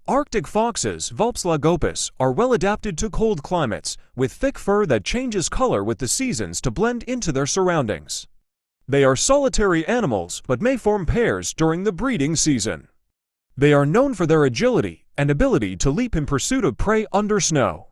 Arctic foxes, Vulpes lagopus, are well adapted to cold climates, with thick fur that changes color with the seasons to blend into their surroundings. They are solitary animals but may form pairs during the breeding season. They are known for their agility and ability to leap in pursuit of prey under snow.